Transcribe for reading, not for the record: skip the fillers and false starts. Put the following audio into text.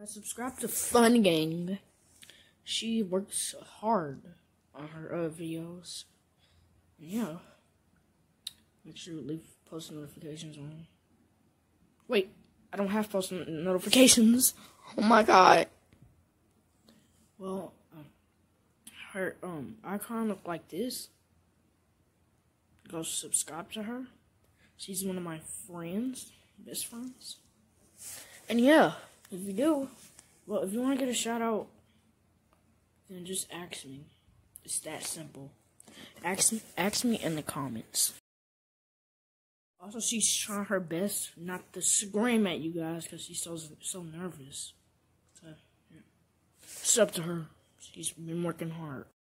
Subscribe to Fun Gang. She works hard on her videos. Yeah. Make sure you leave post notifications on. Wait, I don't have post notifications. Oh my god. Well, her icon look like this. Go subscribe to her. She's one of my friends, best friends. And yeah, if you do, well, if you want to get a shout out, then just ask me. It's that simple. Ask me in the comments. Also, she's trying her best not to scream at you guys because she's so nervous. So, yeah. It's up to her. She's been working hard.